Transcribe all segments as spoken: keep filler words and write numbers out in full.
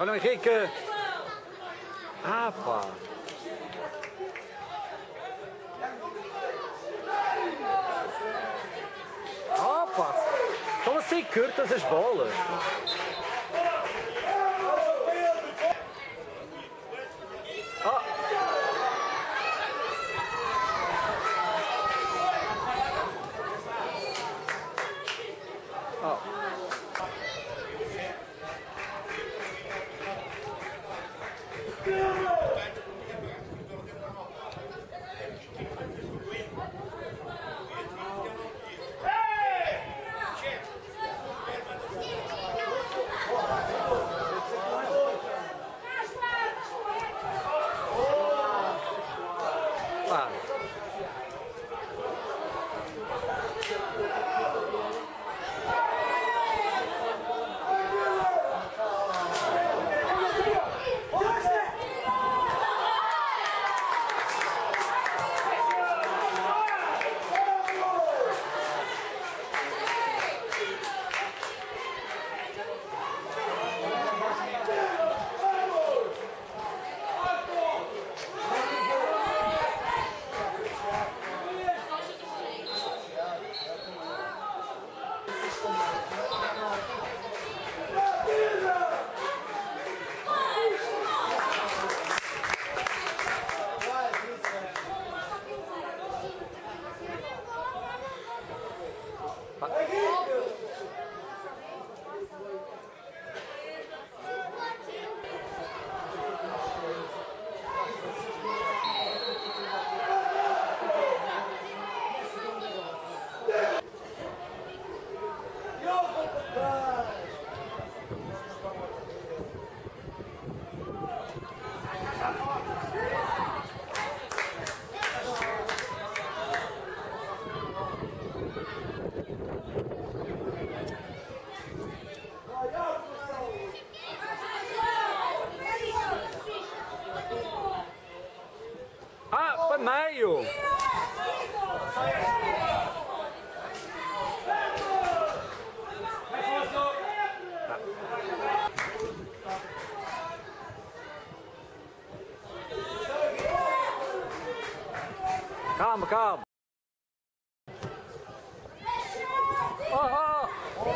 Olha o Henrique. Ah, pá. Ah, pá. Estão a sair curtas as bolas. Ah. Ah. Ah, para meio! Calma, calma! Oh, oh.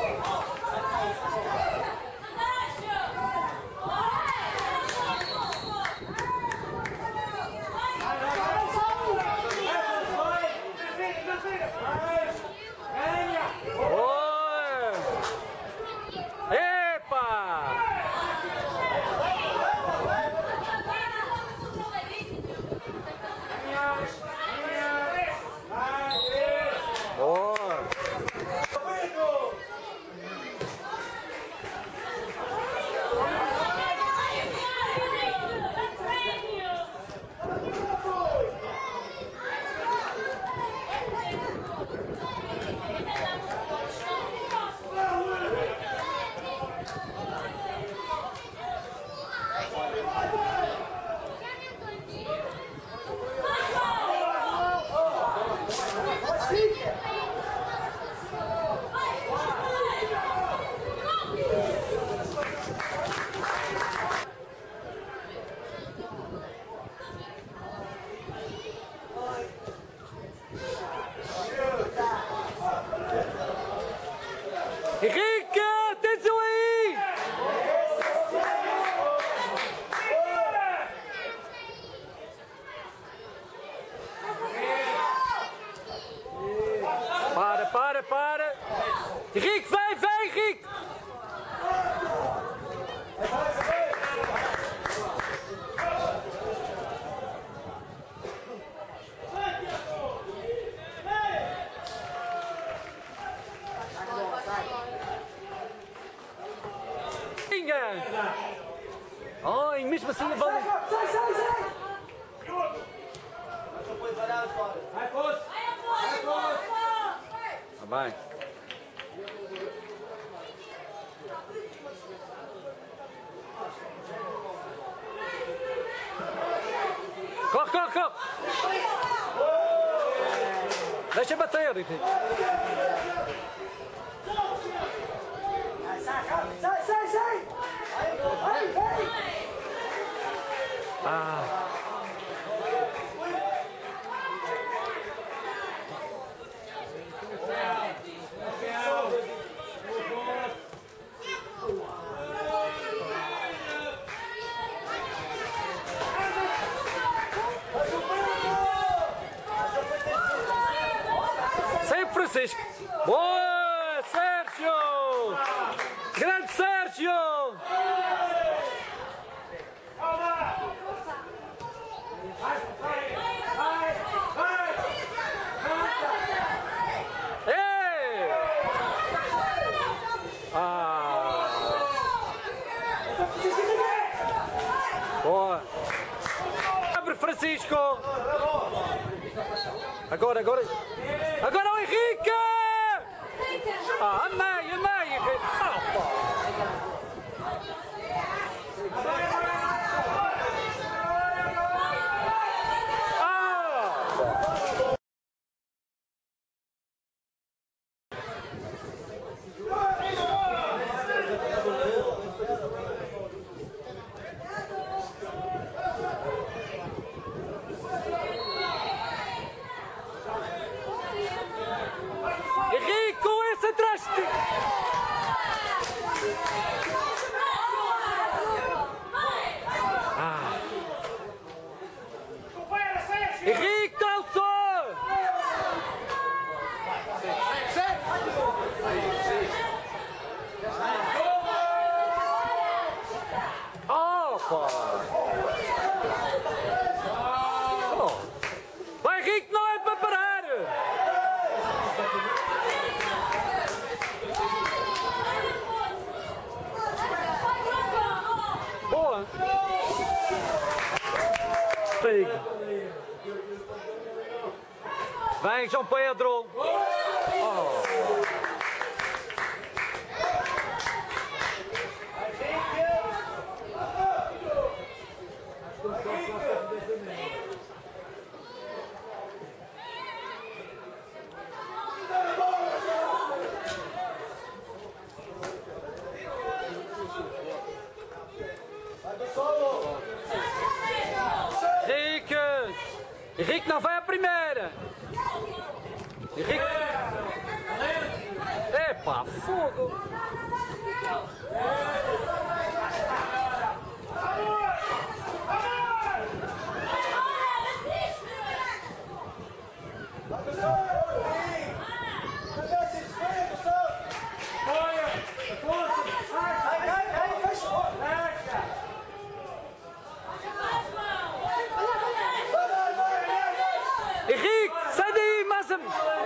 Henrique, atenção aí! Para, para, para! Henrique, vem, vem, Henrique! Ai, mesmo assim a bola... Sai, sai, sai! Vai, Afonso! Vai, Afonso! Tá bem. Corre, corre, corre! Deixa bater, Henrique! Sai, sai, sai! Vai, vai! Ah. Sempre Francisco. Boa, Sérgio! Grande Sérgio! Ei! Ah! Boa! Abre Francisco! Agora, agora! Agora o Henrique! Ah, amei, amei, Henrique! Ah, pá! Henrique, esse atrás de ti! Ah. Henrique, Nelson! Oh, pá! Oh. Vai, Henrique, não é para parar! Boa! Vem, João Pedro! Oh. Henrique! Henrique não vai à primeira! Henrique! Epá, fogo! Henrique, sai daí, massa!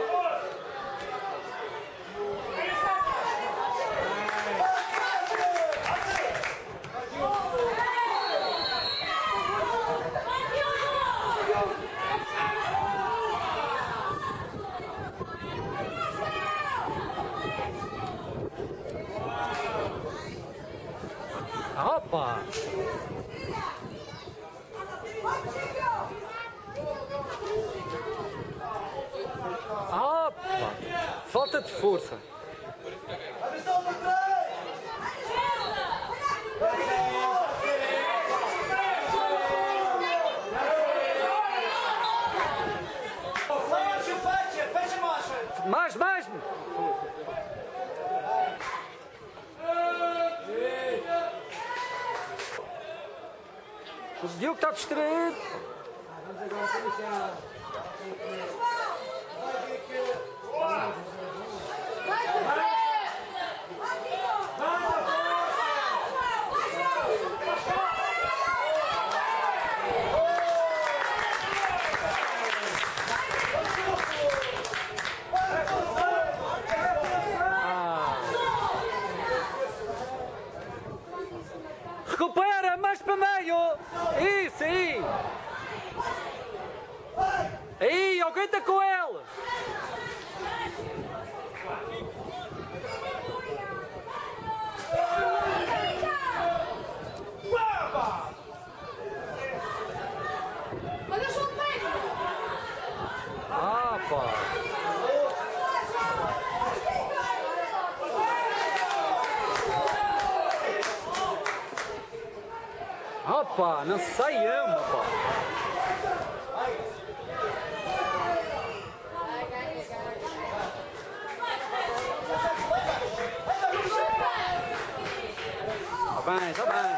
Opa! Opa! Falta de força. Mais, mais! O Diogo está distraído. Recupera, mais para meio! Isso, aí! Aí, alguém está com ele! Ah, pá! pá, não saiam, pá. Tá bem, tá bem.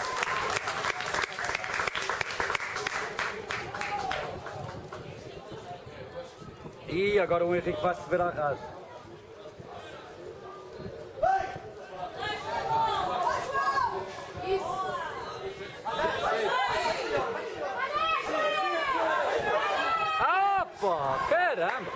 E agora o Henrique vai se ver à rasa. Ah, pá, caramba!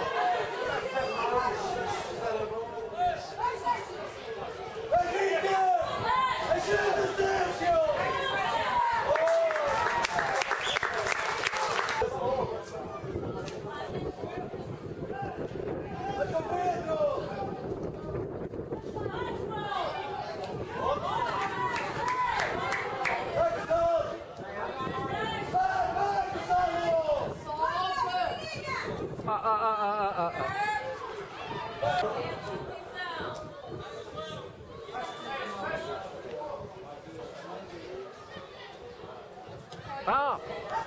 Ah, ah, ah, ah, ah, ah. Ah!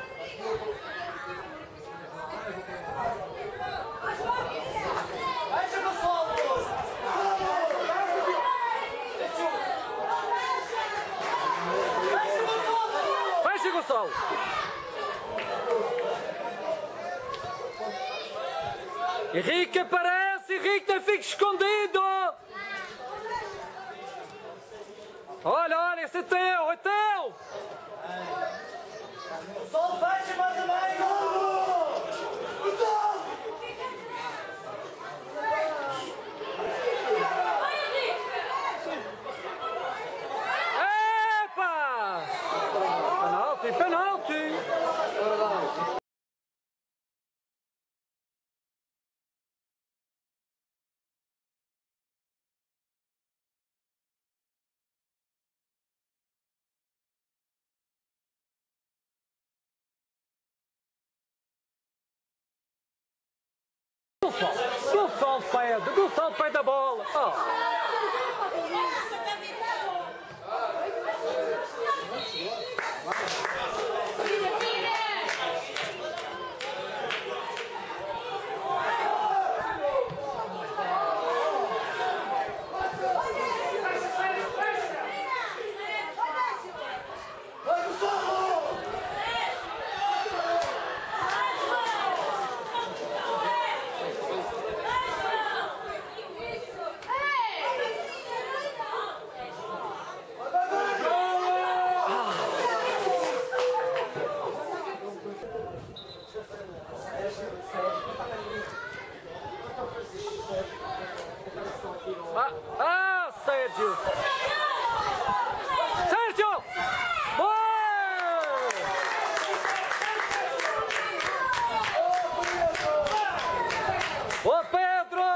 Fecha, Gonçalo! Henrique aparece! Henrique não fica escondido! Olha, olha, esse é teu, é teu! Sol, fecha mais ou menos! Epa! Penalti, penalti! Gonçalo pede, Gonçalo pede a bola! Oh. Ah, ah, Sérgio! Sérgio! Boa! Boa, Pedro!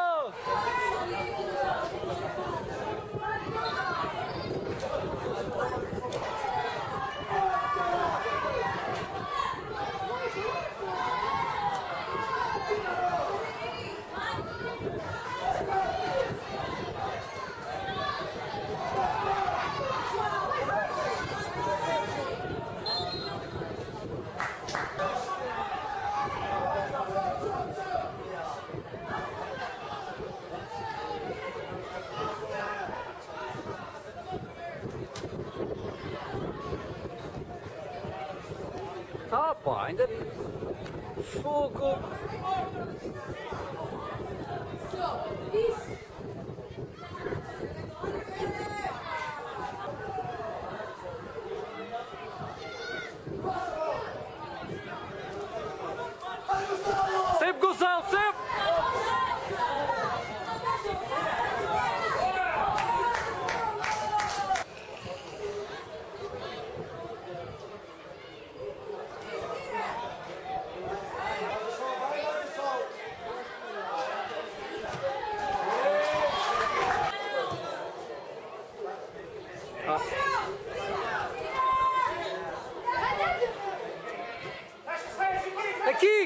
Ah, pá, ainda... Fogo! Sempre, Gonçalo, sempre! Aqui!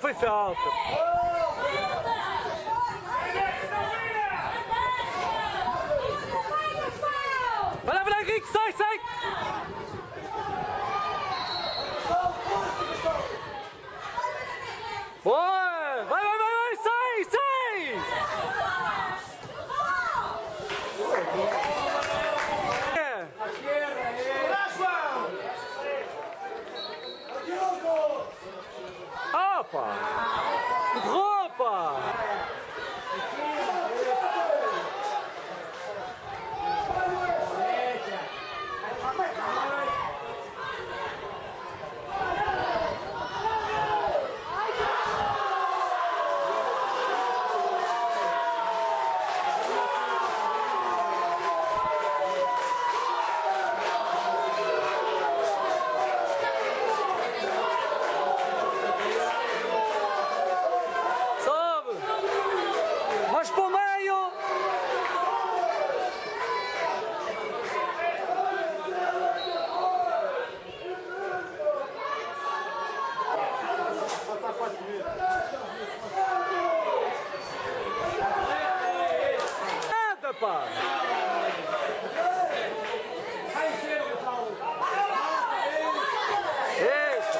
foi falta. Vai lá, vai lá, Henrique, sai, sai! Boa! Vai, vai, vai, vai, sai, sai! Opa! Roupa! Mais para o meio! Nada, pá! Eita!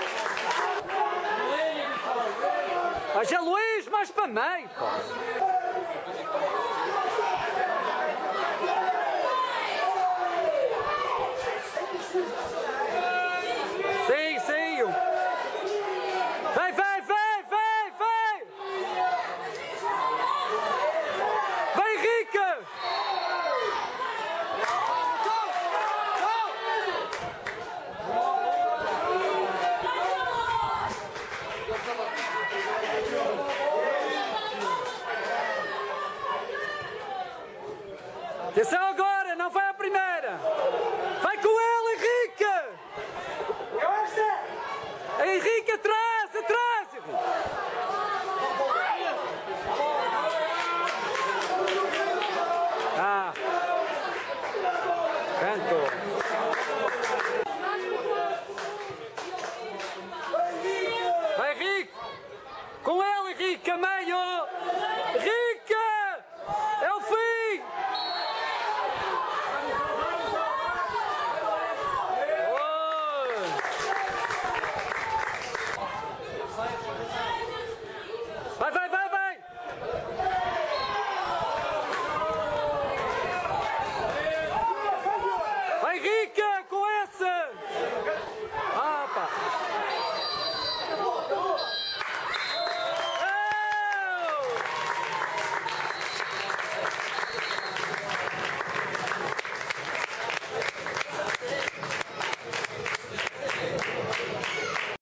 Mas é Luís, mais para meio, pá! Sim, sim! Vai, vai, vai, vai, vai! Vai, Henrique! Atenção agora, não vai à primeira! Vai com ele, Henrique! Henrique, atrás, atrás! Ah! Canto! Vai, Henrique! Com ele, Henrique, a meio! Henrique! É o fim! Vai, vai, vai, vai! Vai, Henrique!